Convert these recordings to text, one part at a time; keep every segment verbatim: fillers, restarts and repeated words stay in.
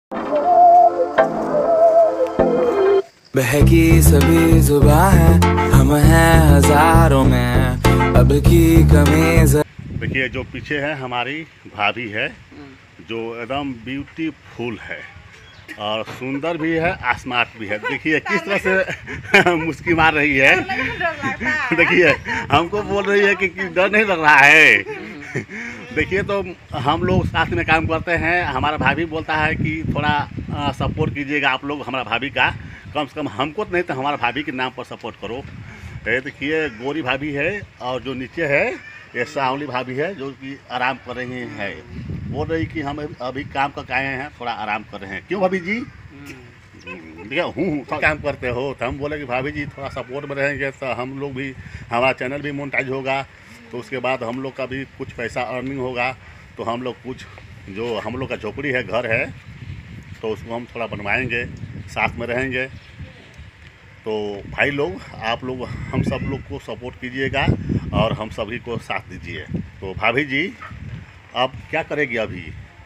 बहकी सभी जुबां है, हम हैं हजारों में, अब की कमी। देखिए जो पीछे है हमारी भाभी है, जो एकदम ब्यूटीफुल है और सुंदर भी है, स्मार्ट भी है। देखिए किस तरह से मुस्की मार रही है। देखिए हमको बोल रही है कि, कि डर नहीं लग रहा है। देखिए तो हम लोग साथ में काम करते हैं। हमारा भाभी बोलता है कि थोड़ा सपोर्ट कीजिएगा आप लोग हमारा भाभी का, कम से कम हमको तो नहीं तो हमारा भाभी के नाम पर सपोर्ट करो। देखिए गोरी भाभी है और जो नीचे है ये सांवली भाभी है, जो कि आराम कर रही है। बोल रही कि हम अभी काम करके आए हैं, थोड़ा आराम कर रहे हैं। क्यों भाभी जी? देखिए हूँ तो काम करते हो, तो हम बोले कि भाभी जी थोड़ा सपोर्ट में रहेंगे तो हम लोग भी, हमारा चैनल भी मोनेटाइज होगा, तो उसके बाद हम लोग का भी कुछ पैसा अर्निंग होगा। तो हम लोग कुछ जो हम लोग का झोपड़ी है, घर है, तो उसको हम थोड़ा बनवाएंगे, साथ में रहेंगे। तो भाई लोग आप लोग हम सब लोग को सपोर्ट कीजिएगा और हम सभी को साथ दीजिए। तो भाभी जी अब क्या करेगी अभी?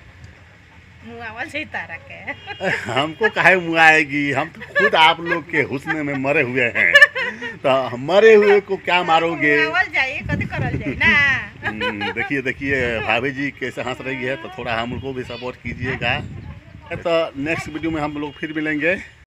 तारा के हमको काहे मुआएगी? हम तो खुद आप लोग के हुस्न में मरे हुए हैं, तो मरे हुए को क्या मारोगे? देखिए देखिए भाभी जी कैसे हंस रही है, तो थोड़ा हम लोग को भी सपोर्ट कीजिएगा। तो नेक्स्ट वीडियो में हम लोग फिर मिलेंगे।